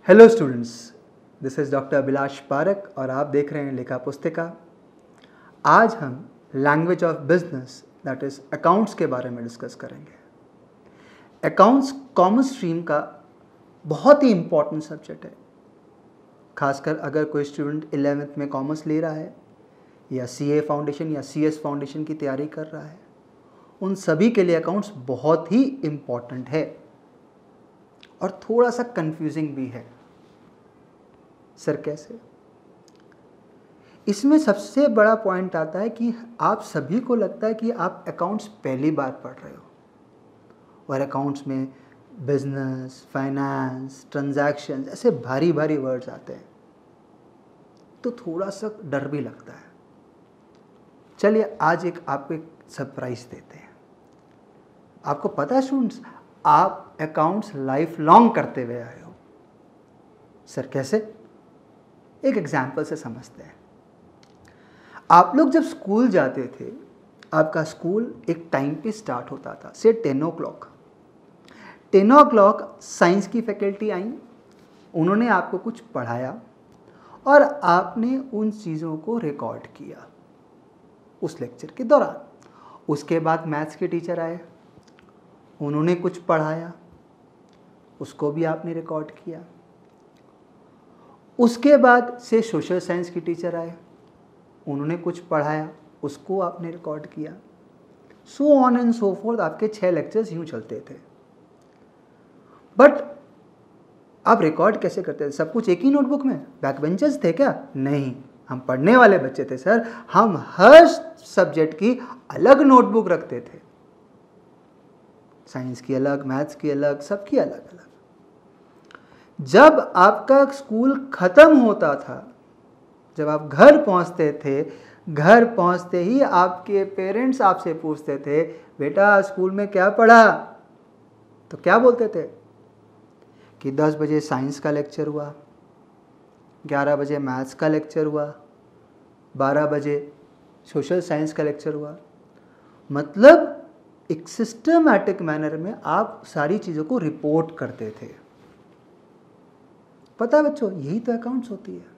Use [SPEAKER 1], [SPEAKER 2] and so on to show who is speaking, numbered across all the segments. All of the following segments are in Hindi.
[SPEAKER 1] Hello students, this is doctor Abhilash Parak और आप देख रहे हैं लेखा पुस्तिका। आज हम language of business that is accounts के बारे में डिस्कस करेंगे। अकाउंट्स कॉमर्स स्ट्रीम का बहुत ही इम्पॉर्टेंट सब्जेक्ट है, खासकर अगर कोई स्टूडेंट 11th में कॉमर्स ले रहा है या CA फाउंडेशन या CS फाउंडेशन की तैयारी कर रहा है। उन सभी के लिए अकाउंट्स बहुत ही इम्पॉर्टेंट है और थोड़ा सा कंफ्यूजिंग भी है। सर कैसे? इसमें सबसे बड़ा पॉइंट आता है कि आप सभी को लगता है कि आप अकाउंट्स पहली बार पढ़ रहे हो और अकाउंट्स में बिजनेस, फाइनेंस, ट्रांजैक्शन ऐसे भारी भारी वर्ड्स आते हैं, तो थोड़ा सा डर भी लगता है। चलिए आज आपको एक सरप्राइज देते हैं। आपको पता है स्टूडेंट्स, आप अकाउंट्स लाइफ लॉन्ग करते हुए आए हो। सर कैसे? एक एग्जाम्पल से समझते हैं। आप लोग जब स्कूल जाते थे, आपका स्कूल एक टाइम पे स्टार्ट होता था, से 10 o'clock। 10 o'clock साइंस की फैकल्टी आई, उन्होंने आपको कुछ पढ़ाया और आपने उन चीज़ों को रिकॉर्ड किया उस लेक्चर के दौरान। उसके बाद मैथ्स के टीचर आए, उन्होंने कुछ पढ़ाया, उसको भी आपने रिकॉर्ड किया। उसके बाद से सोशल साइंस की टीचर आए, उन्होंने कुछ पढ़ाया, उसको आपने रिकॉर्ड किया। So on and so forth आपके 6 लेक्चर्स यूँ चलते थे। बट आप रिकॉर्ड कैसे करते थे? सब कुछ एक ही नोटबुक में? बैक बेंचर्स थे क्या? नहीं, हम पढ़ने वाले बच्चे थे सर। हम हर सब्जेक्ट की अलग नोटबुक रखते थे, साइंस की अलग, मैथ्स की अलग, सबकी अलग अलग। जब आपका स्कूल खत्म होता था, जब आप घर पहुंचते थे, घर पहुंचते ही आपके पेरेंट्स आपसे पूछते थे, बेटा स्कूल में क्या पढ़ा? तो क्या बोलते थे कि 10 बजे साइंस का लेक्चर हुआ, 11 बजे मैथ्स का लेक्चर हुआ, 12 बजे सोशल साइंस का लेक्चर हुआ। मतलब एक सिस्टमैटिक मैनर में आप सारी चीज़ों को रिपोर्ट करते थे। पता है बच्चों, यही तो अकाउंट्स होती है।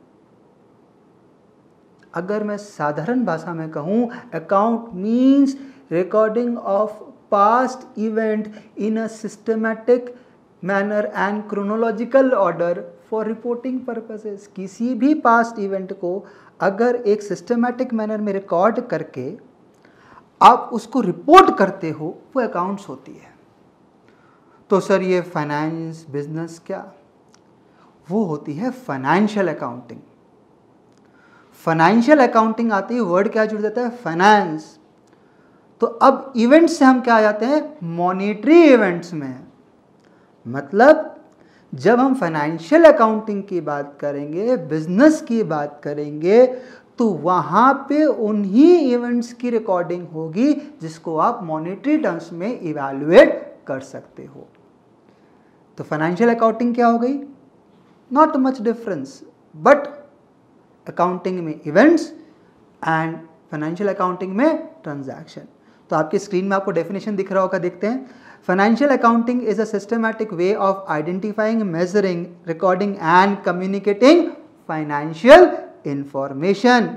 [SPEAKER 1] अगर मैं साधारण भाषा में कहूँ, account means recording of past event in a systematic manner and chronological order for reporting purposes. किसी भी पास्ट इवेंट को अगर एक सिस्टमैटिक मैनर में रिकॉर्ड करके आप उसको रिपोर्ट करते हो, वो अकाउंट्स होती है। तो सर ये फाइनेंस, बिजनेस क्या? वो होती है फाइनेंशियल अकाउंटिंग। फाइनेंशियल अकाउंटिंग आती है, वर्ड क्या जुड़ जाता है? फाइनेंस। तो अब इवेंट्स से हम क्या आ जाते हैं? मॉनेटरी इवेंट्स में। मतलब जब हम फाइनेंशियल अकाउंटिंग की बात करेंगे, बिजनेस की बात करेंगे, तो वहां पे उन्हीं इवेंट्स की रिकॉर्डिंग होगी जिसको आप मॉनेटरी टर्म्स में इवैल्यूएट कर सकते हो। तो फाइनेंशियल अकाउंटिंग क्या हो गई? Not much difference, but accounting में इवेंट्स एंड फाइनेंशियल अकाउंटिंग में ट्रांजैक्शन। तो आपकी स्क्रीन में आपको डेफिनेशन दिख रहा होगा, देखते हैं। Financial accounting is a systematic way of identifying, measuring, recording and communicating financial information.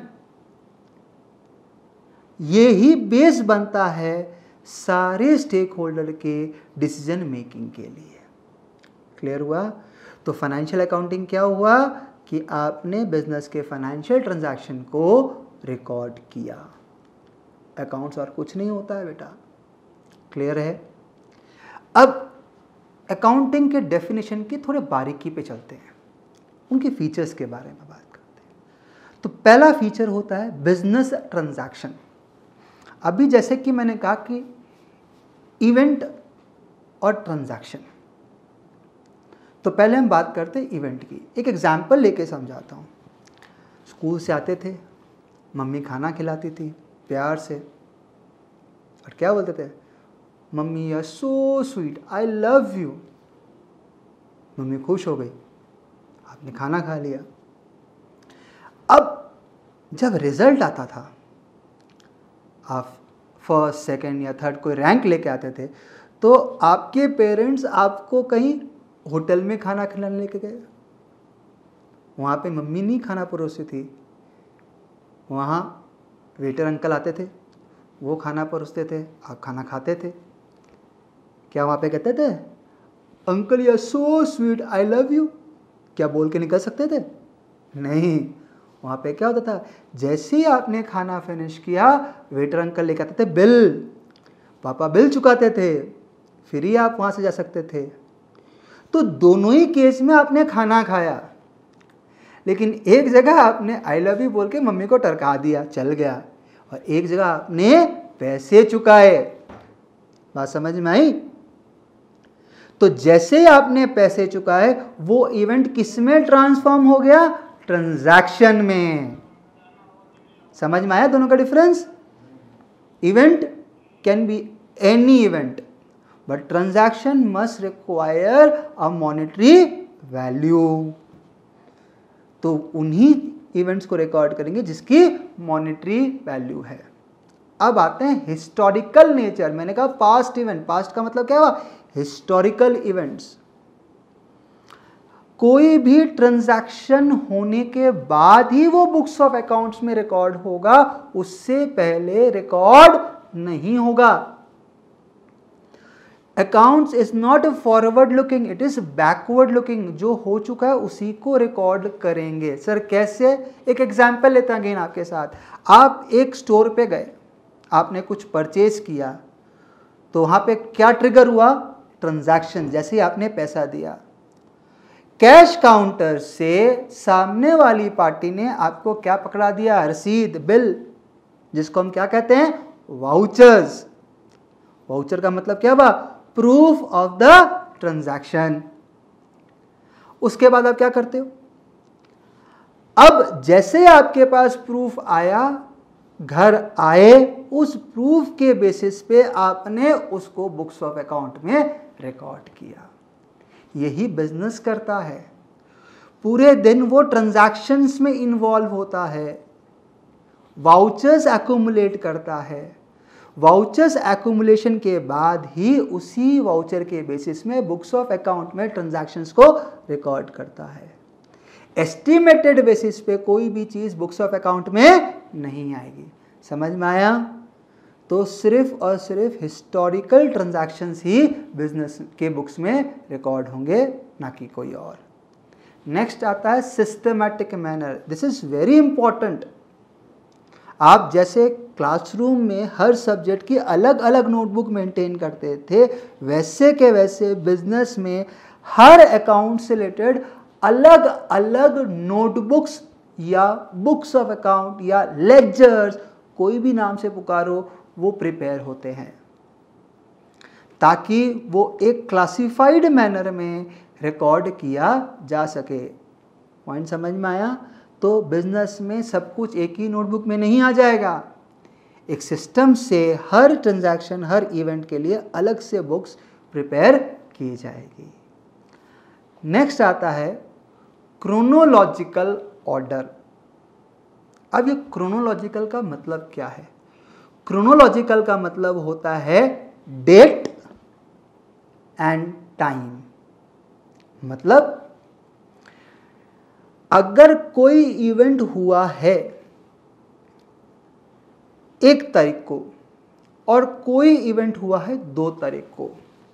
[SPEAKER 1] ये ही बेस बनता है सारे स्टेक होल्डर के डिसीजन मेकिंग के लिए। क्लियर हुआ? तो फाइनेंशियल अकाउंटिंग क्या हुआ कि आपने बिजनेस के फाइनेंशियल ट्रांजैक्शन को रिकॉर्ड किया। अकाउंट्स और कुछ नहीं होता है बेटा। क्लियर है? अब अकाउंटिंग के डेफिनेशन की थोड़े बारीकी पे चलते हैं, उनके फीचर्स के बारे में बात करते हैं। तो पहला फीचर होता है बिजनेस ट्रांजैक्शन। अभी जैसे कि मैंने कहा कि इवेंट और ट्रांजैक्शन, तो पहले हम बात करते हैं इवेंट की। एक एग्जाम्पल लेके समझाता हूँ। स्कूल से आते थे, मम्मी खाना खिलाती थी प्यार से, और क्या बोलते थे? Mummy you are so sweet, I love you. Mummy खुश हो गई, आपने खाना खा लिया। अब जब रिजल्ट आता था, आप फर्स्ट, सेकंड या थर्ड कोई रैंक लेके आते थे, तो आपके पेरेंट्स आपको कहीं होटल में खाना खिलाने लेके गए, वहाँ पे मम्मी नहीं खाना परोसती थी, वहाँ वेटर अंकल आते थे, वो खाना परोसते थे, आप खाना खाते थे। क्या वहाँ पे कहते थे uncle you are so sweet, I love you? क्या बोल के निकल सकते थे? नहीं। वहाँ पे क्या होता था, जैसे ही आपने खाना फिनिश किया वेटर अंकल लेकर आते थे बिल, पापा बिल चुकाते थे, फिर ही आप वहाँ से जा सकते थे। तो दोनों ही केस में आपने खाना खाया, लेकिन एक जगह आपने आई लव यू बोल के मम्मी को टरका दिया, चल गया, और एक जगह आपने पैसे चुकाए। बात समझ में आई? तो जैसे ही आपने पैसे चुकाए वो इवेंट किस में ट्रांसफॉर्म हो गया? ट्रांजैक्शन में। समझ में आया दोनों का difference? Event can be any event, but transaction must require a monetary value. तो उन्हीं इवेंट्स को रिकॉर्ड करेंगे जिसकी मॉनेटरी वैल्यू है। अब आते हैं हिस्टोरिकल नेचर। मैंने कहा पास्ट इवेंट, पास्ट का मतलब क्या हुआ? Historical events. कोई भी ट्रांजैक्शन होने के बाद ही वो बुक्स ऑफ अकाउंट्स में रिकॉर्ड होगा, उससे पहले रिकॉर्ड नहीं होगा। Accounts is not forward looking, it is backward looking. जो हो चुका है उसी को रिकॉर्ड करेंगे। सर कैसे? एक एग्जांपल लेते हैं आपके साथ। आप एक स्टोर पे गए, आपने कुछ परचेज किया, तो वहां पे क्या ट्रिगर हुआ? ट्रांजैक्शन। जैसे ही आपने पैसा दिया, कैश काउंटर से सामने वाली पार्टी ने आपको क्या पकड़ा दिया? रसीद, बिल, जिसको हम क्या कहते हैं? वाउचर्स। वाउचर का मतलब क्या हुआ? Proof of the transaction. उसके बाद आप क्या करते हो? अब जैसे आपके पास प्रूफ आया, घर आए, उस प्रूफ के बेसिस पे आपने उसको बुक्स ऑफ अकाउंट में रिकॉर्ड किया। यही बिजनेस करता है। पूरे दिन वो ट्रांजैक्शंस में इन्वॉल्व होता है, वाउचर्स एक्यूमुलेट करता है। वाउचर्स एक्यूमुलेशन के बाद ही उसी वाउचर के बेसिस में बुक्स ऑफ अकाउंट में ट्रांजैक्शंस को रिकॉर्ड करता है। एस्टिमेटेड बेसिस पे कोई भी चीज बुक्स ऑफ अकाउंट में नहीं आएगी। समझ में आया? तो सिर्फ और सिर्फ हिस्टोरिकल ट्रांजैक्शंस ही बिजनेस के बुक्स में रिकॉर्ड होंगे, ना कि कोई और। नेक्स्ट आता है systematic manner. This is very important. आप जैसे क्लासरूम में हर सब्जेक्ट की अलग अलग नोटबुक मेंटेन करते थे, वैसे के वैसे बिजनेस में हर अकाउंट से रिलेटेड अलग अलग नोटबुक्स या बुक्स ऑफ अकाउंट या लेक्चर्स, कोई भी नाम से पुकारो, वो प्रिपेयर होते हैं, ताकि वो एक क्लासिफाइड मैनर में रिकॉर्ड किया जा सके। पॉइंट समझ में आया? तो बिजनेस में सब कुछ एक ही नोटबुक में नहीं आ जाएगा। एक सिस्टम से हर ट्रांजैक्शन, हर इवेंट के लिए अलग से बुक्स प्रिपेयर की जाएगी। नेक्स्ट आता है क्रोनोलॉजिकल ऑर्डर। अब ये क्रोनोलॉजिकल का मतलब क्या है? क्रोनोलॉजिकल का मतलब होता है डेट एंड टाइम। मतलब अगर कोई इवेंट हुआ है 1 तारीख को और कोई इवेंट हुआ है 2 तारीख को,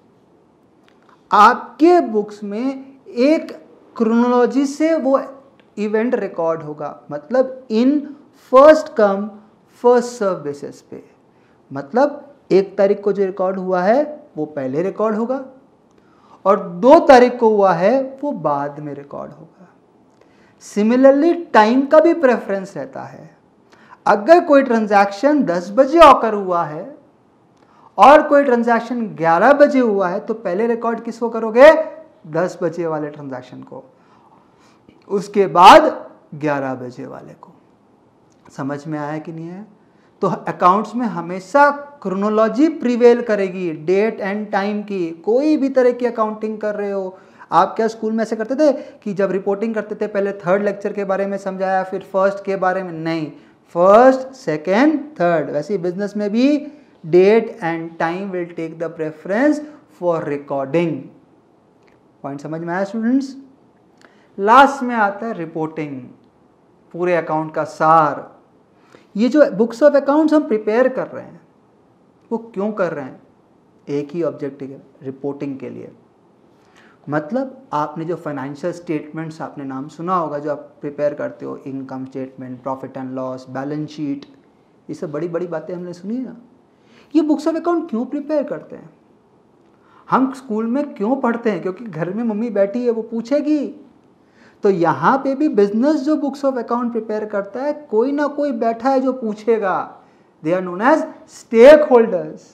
[SPEAKER 1] आपके बुक्स में एक क्रोनोलॉजी से वो इवेंट रिकॉर्ड होगा। मतलब in first come first serve basis पे। मतलब 1 तारीख को जो रिकॉर्ड हुआ है वो पहले रिकॉर्ड होगा, और 2 तारीख को हुआ है वो बाद में रिकॉर्ड होगा। सिमिलरली टाइम का भी प्रेफरेंस रहता है। अगर कोई ट्रांजैक्शन 10 बजे ऑकर हुआ है और कोई ट्रांजैक्शन 11 बजे हुआ है, तो पहले रिकॉर्ड किसको करोगे? 10 बजे वाले ट्रांजैक्शन को, उसके बाद 11 बजे वाले को। समझ में आया कि नहीं है? तो अकाउंट्स में हमेशा क्रोनोलॉजी प्रिवेल करेगी, डेट एंड टाइम की। कोई भी तरह की अकाउंटिंग कर रहे हो, आप क्या स्कूल में ऐसे करते थे कि जब रिपोर्टिंग करते थे पहले 3rd लेक्चर के बारे में समझाया, फिर 1st के बारे में? नहीं, 1st, 2nd, 3rd। वैसे ही बिजनेस में भी date and time will take the preference for recording. Point समझ में आया स्टूडेंट्स? लास्ट में आता है रिपोर्टिंग, पूरे अकाउंट का सार। ये जो बुक्स ऑफ अकाउंट्स हम प्रिपेयर कर रहे हैं वो क्यों कर रहे हैं? एक ही ऑब्जेक्टिव है, रिपोर्टिंग के लिए। मतलब आपने जो फाइनेंशियल स्टेटमेंट्स, आपने नाम सुना होगा जो आप प्रिपेयर करते हो, income statement, profit and loss, balance sheet, ये सब बड़ी बड़ी बातें हमने सुनी है ना। ये बुक्स ऑफ अकाउंट क्यों प्रिपेयर करते हैं? हम स्कूल में क्यों पढ़ते हैं? क्योंकि घर में मम्मी बैठी है वो पूछेगी। तो यहाँ पे भी बिजनेस जो बुक्स ऑफ अकाउंट प्रिपेयर करता है, कोई ना कोई बैठा है जो पूछेगा। They are known as stakeholders.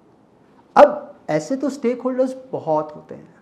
[SPEAKER 1] अब ऐसे तो स्टेक होल्डर्स बहुत होते हैं।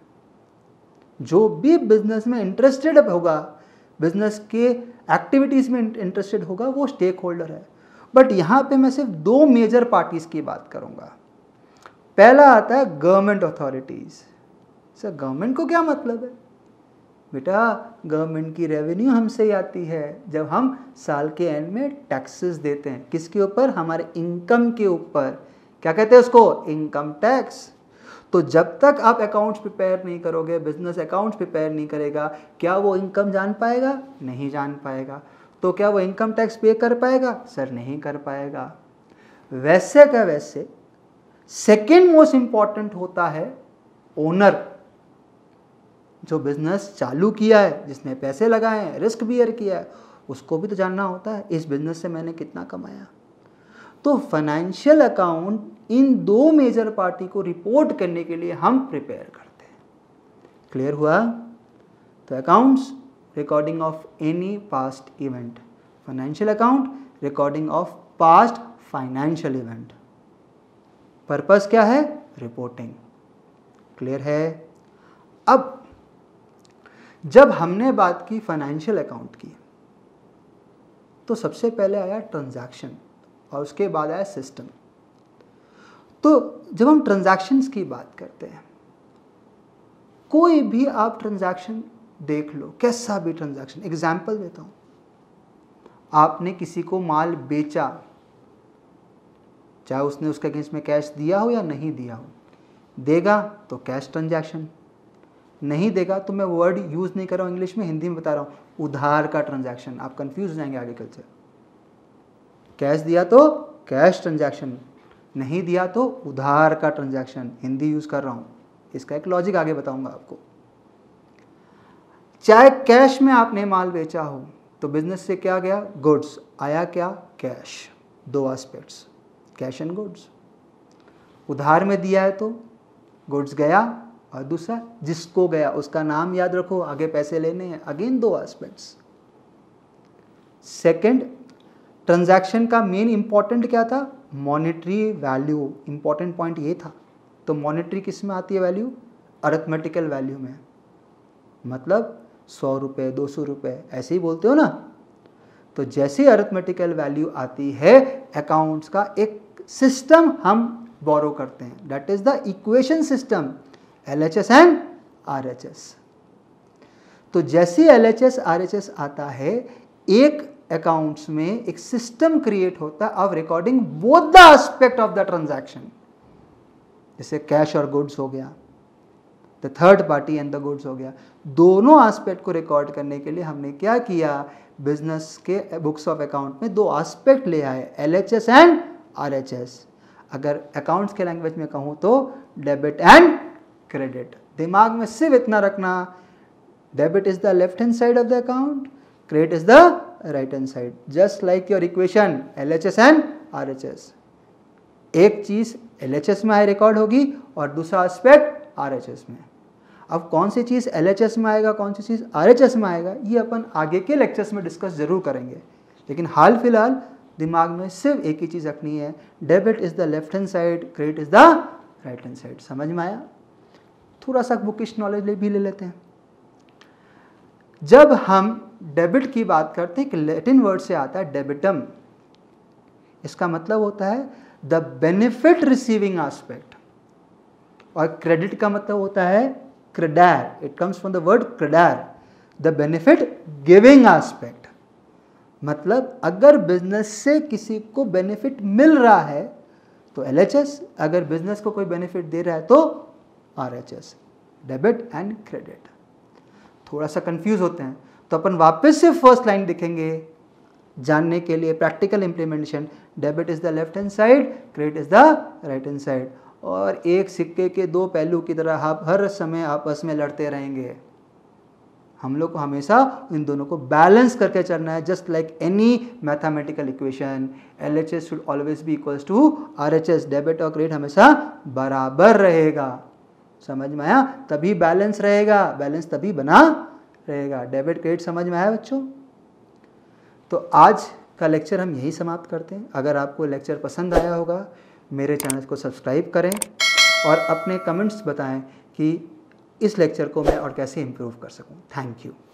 [SPEAKER 1] जो भी बिजनेस में इंटरेस्टेड होगा, बिजनेस के एक्टिविटीज में इंटरेस्टेड होगा, वो स्टेक होल्डर है। बट यहाँ पे मैं सिर्फ 2 मेजर पार्टीज की बात करूंगा। पहला आता है गवर्नमेंट अथॉरिटीज। सर गवर्नमेंट को क्या मतलब है? बेटा गवर्नमेंट की रेवेन्यू हमसे ही आती है जब हम साल के एंड में टैक्सेस देते हैं। किसके ऊपर? हमारे इनकम के ऊपर। क्या कहते हैं उसको? Income tax. तो जब तक आप अकाउंट्स प्रिपेयर नहीं करोगे, बिजनेस अकाउंट्स प्रिपेयर नहीं करेगा, क्या वो इनकम जान पाएगा? नहीं जान पाएगा। तो क्या वो इनकम टैक्स पे कर पाएगा? सर नहीं कर पाएगा। वैसे का वैसे सेकेंड मोस्ट इंपॉर्टेंट होता है ओनर। जो बिजनेस चालू किया है, जिसने पैसे लगाए हैं, रिस्क बियर किया है, उसको भी तो जानना होता है इस बिजनेस से मैंने कितना कमाया। तो फाइनेंशियल अकाउंट इन 2 मेजर पार्टी को रिपोर्ट करने के लिए हम प्रिपेयर करते हैं। क्लियर हुआ? तो accounts recording of any past event, financial account recording of past financial event. Purpose क्या है? रिपोर्टिंग। क्लियर है? अब जब हमने बात की फाइनेंशियल अकाउंट की, तो सबसे पहले आया ट्रांजैक्शन और उसके बाद आया सिस्टम। तो जब हम ट्रांजैक्शंस की बात करते हैं, कोई भी आप ट्रांजैक्शन देख लो, कैसा भी ट्रांजैक्शन, एग्जांपल देता हूं। आपने किसी को माल बेचा, चाहे उसने उसके अगेंस्ट में कैश दिया हो या नहीं दिया हो। देगा तो कैश ट्रांजैक्शन, नहीं देगा तो मैं वर्ड यूज नहीं कर रहा हूं इंग्लिश में, हिंदी में बता रहा हूं, उधार का ट्रांजैक्शन। आप कंफ्यूज हो जाएंगे आगे कल से। कैश दिया तो कैश ट्रांजैक्शन, नहीं दिया तो उधार का ट्रांजैक्शन, हिंदी यूज कर रहा हूं। इसका एक लॉजिक आगे बताऊंगा आपको। चाहे कैश में आपने माल बेचा हो तो बिजनेस से क्या गया? गुड्स। आया क्या? Cash. 2 aspects, cash and goods. उधार में दिया है तो गुड्स गया, और दूसरा जिसको गया उसका नाम याद रखो, आगे पैसे लेने हैं। Again 2 aspects. सेकंड, ट्रांजैक्शन का मेन इंपॉर्टेंट क्या था? Monetary value. इंपॉर्टेंट पॉइंट ये था। तो मॉनेटरी किस में आती है वैल्यू? अरिथमेटिकल वैल्यू में। मतलब 100 रुपये, 200 रुपये, ऐसे ही बोलते हो ना। तो जैसे अरिथमेटिकल वैल्यू आती है, अकाउंट्स का एक सिस्टम हम बोरो करते हैं, that is the equation system, LHS and RHS। तो जैसे LHS RHS आता है, एक अकाउंट्स में एक सिस्टम क्रिएट होता है of recording both the aspect of the transaction. जैसे कैश और गुड्स हो गया, the third party and the goods हो गया। दोनों एस्पेक्ट को रिकॉर्ड करने के लिए हमने क्या किया? बिजनेस के बुक्स ऑफ अकाउंट में 2 एस्पेक्ट ले आए, LHS एंड RHS। अगर अकाउंट्स के लैंग्वेज में कहूं तो डेबिट एंड क्रेडिट। दिमाग में सिर्फ इतना रखना, debit is the left hand side of the account, credit is the right hand side, just like your equation LHS and RHS। एक चीज LHS में रिकॉर्ड होगी और दूसरा एस्पेक्ट RHS में। अब कौन सी चीज LHS में आएगा, कौन सी चीज RHS में आएगा, ये अपन आगे के लेक्चर्स में डिस्कस जरूर करेंगे। लेकिन हाल फिलहाल दिमाग में सिर्फ एक ही चीज रखनी है, debit is the left hand side, credit is the right hand side. समझ में आया? थोड़ा सा बुकिश नॉलेज भी ले लेते हैं। जब हम डेबिट की बात करते हैं, एक लैटिन वर्ड से आता है डेबिटम। इसका मतलब होता है द बेनिफिट रिसीविंग एस्पेक्ट, और क्रेडिट का मतलब होता है creder. It comes from the word creder, the benefit giving aspect. मतलब अगर बिजनेस से किसी को बेनिफिट मिल रहा है तो LHS, अगर बिजनेस को कोई बेनिफिट दे रहा है तो RHS, डेबिट एंड क्रेडिट। थोड़ा सा कंफ्यूज होते हैं, तो अपन वापस से फर्स्ट लाइन लिखेंगे जानने के लिए practical implementation. Debit is the left hand side, credit is the right hand side. और एक सिक्के के दो पहलू की तरह आप हर समय आपस में लड़ते रहेंगे। हम लोग को हमेशा इन दोनों को बैलेंस करके चलना है। Just like any mathematical equation, LHS should always be equals to RHS। Debit और क्रेडिट हमेशा बराबर रहेगा। समझ में आया? तभी बैलेंस रहेगा, बैलेंस तभी बना रहेगा। डेबिट क्रेडिट समझ में आया बच्चों? तो आज का लेक्चर हम यही समाप्त करते हैं। अगर आपको लेक्चर पसंद आया होगा, मेरे चैनल को सब्सक्राइब करें और अपने कमेंट्स बताएं कि इस लेक्चर को मैं और कैसे इम्प्रूव कर सकूं। Thank you.